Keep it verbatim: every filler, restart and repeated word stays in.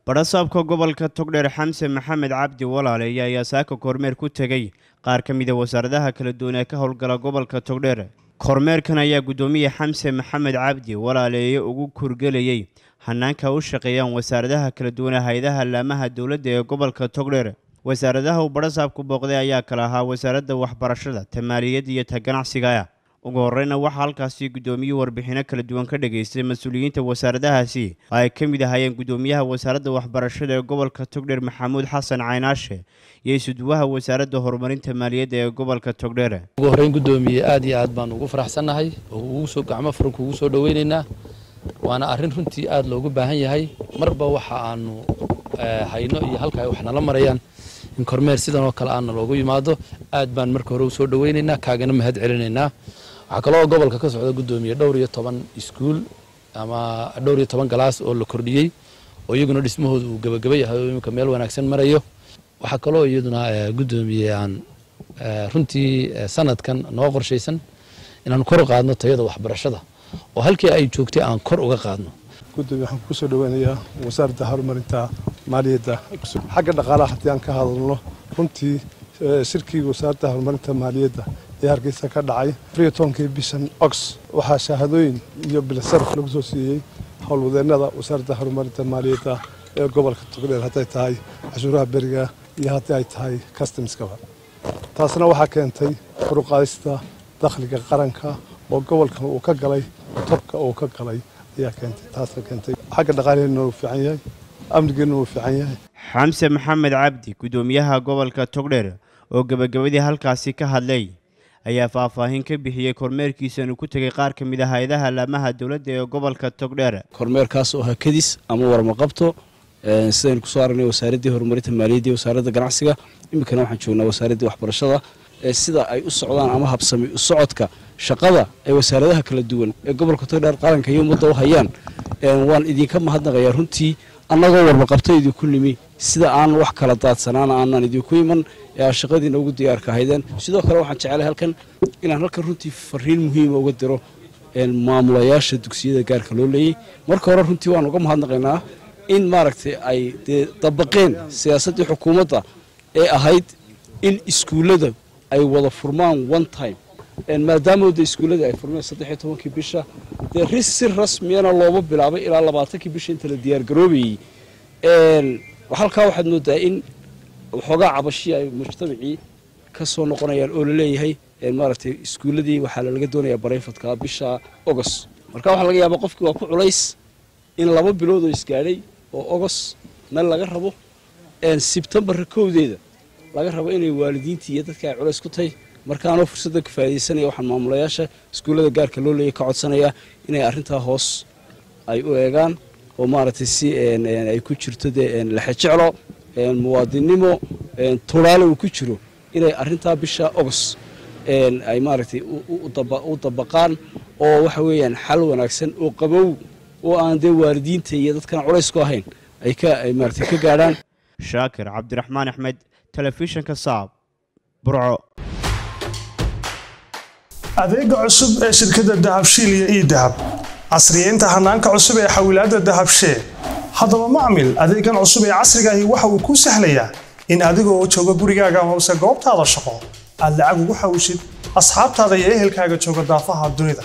Barasaabka gobolka Togdheer Xamse Maxamed Cabdi Walaale ayaa saaka kormeer ku tagay qaar ka mid ah wasaaradaha kala duwan ee ka howlgala gobolka Togdheer. Kormeerkan ayaa gudoomiye Xamse Maxamed Cabdi Walaale ugu kurgalayay hanaanka u shaqeeyaan wasaaradaha kala duwan ee hay'adaha laamaha dawladda ee gobolka Togdheer. Wasaaradaha uu barasaabku booqday ayaa kala ahaa wasaaradda waxbarashada, maaliyadda iyo ganacsiga. ugu horreyna waxa halkaasi gudoomiye warbixino kala duwan ka dhageystay mas'uuliyiinta wasaaradahaasi ay ka mid ahaayeen gudoomiyaha wasaaradda waxbarashada ee gobolka Togdheer Maxamuud Xasan Caynaashe iyo suduwaha wasaaradda horumarinta maaliyadda ee gobolka Togdheer. ugu horreyn gudoomiye aad iyo aad baan ugu faraxsanahay oo ugu soo gacmo furan ugu soo dhaweynaynaa waana arrin runtii aad loogu baahan yahay marba waxa aanu hayno iyo halka ay wax nala marayaan in kormeer sidan oo kale aan loogu yimaado aad baan marka hore u soo dhaweynaynaa kaagana mahad celinaynaa. waxa kale oo gobolka ka socda gudoomiye dhowr iyo toban iskuul ama dhowr iyo toban galaas oo la kordhiyay oo iyaguna dhismahoodu uu gabagabay yahay oo imka meel wanaagsan marayo. waxa kale oo iyaduna gudoomiye aan runtii sanadkan noo qorshaysan inaan kor u qaadno tayada waxbarashada oo halkii ay joogtay aan kor uga qaadno. gudoomiye waxaan ku soo dhaweynayaa wasaaradda horumarinta maaliyadda xagga dhaqaalaha haddii aan ka hadalno runtii shirkiga wasaaradda horumarinta maaliyadda ee Hargeysa ka dhacay afar iyo tobankii bishan Ox waxaa shahaadooyin iyo bilasaraf lagu soo siiyay howlwadeennada wasaaradda horumarinta maaliyadda ee gobolka Togdheer hadday tahay cashuuraha beriga iyo haddii ay tahay customska. taasna waxaa keentay kor u qaadista dakhliga qaranka oo gobolka uu ka galay tobka uu ka galay ayaa keentay taasna keentay xagga dhaqaalaheena uu fiican yahay amnigeena uu fiican yahay. Xamse Maxamed Cabdi gudoomiyaha gobolka Togdheer oo gabagabadii halkaasi ka hadlay ayaa faahfaahin ka bixiyay kormeerkiisa inuu ku tagay qaar ka mid ah hay'adaha laamaha dawladda ee gobolka Togdheer. kormeerkaas oo hakadis ama warma qabto ee sidaan ku soo aragnay wasaaradda horumarinta maaliyadda iyo wasaaradda ganacsiga imikana waxaan joognaa wasaaradda waxbarashada ee sida ay u socdaan ama habsami u socodka shaqada ay wasaaradaha kala duwan ee gobolka Togdheer qaranka iyo ummadda u hayaan ee waan idinka mahadnaqayaa runtii annagoo warma qabto idinku nimi sida aan wax kala daadsanaan aanan idinku iman ee shaqadiina ugu diyaarka ahaydeen. sidoo kale waxaan jecelahay halkan inaan halkan runtii fariin muhiim ah uga diro ee maamulayaasha dugsiyada gaarka loo leeyay. marka hore runtii waan uga mahadnaqaynaa in maaragtay ay dabaqeen siyaasadda xukuumadda ee ahayd in iskuulada ay wada furmaan one time ee maadaama wada iskuulada ay furmeen saddex iyo tobankii bisha ee si rasmi ah looba bilaabay ilaa labaatankii bisha inta la diyaar garoobay ee halka waxaad moodaa in waxoogaa cabashiya ay mujtamacii ka soo noqonayaan oo la leeyahay ee maaragtay iskuuladii waxaa laga doonayaa barayfadka bisha August. marka waxa laga yaabaa qofkii waa ku culays in laba bilood oo isgaadhay oo August meel laga rabo ee September kowdeeda laga rabo inay waalidiinta iyo dadka ay culays ku tahay. markaana fursadda ka faa'iideysanaya waxaan maamulayaasha iskuulada gaarka loo leeyahay ka codsanaya inay arrintaa hoos ay u eegaan oo maaragtay si ay ku jirto la xajeclo muwaadinimo tolaale uu ku jiro inay arrintaa bisha August ay maaragtay u dabaqaan oo waxa weeyaan xal wanaagsan oo qabow oo aan de waalidiinta iyo dadkan culays ku ahayn ay ka ay maaragtay ka gaaraan. Shaakir Cabdiraxmaan Axmed telefishinka Saab Burco. adeega cusub ee shirkadda Dahabshiil iyo Idahab casriyeynta hanaanka cusub ee xawilaadda Dahabshiil. haddaba macmil adeegan cusub ee casriga ahi waxa uu ku sahlayaa in adigoo jooga gurigaaga ama goobtaada shaqo aad lacag ugu xawishid asxaabtaada iyo ehelkaaga jooga daafaha dunida.